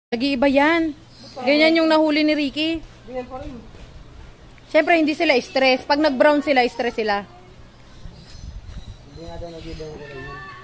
Nag-iiba yan. Ganyan yung nahuli ni Ricky. Ganyan pa rin. Siyempre, hindi sila stress. Pag nag-brown sila, stress sila. Hindi nga daw nag-iba yung kulay yun.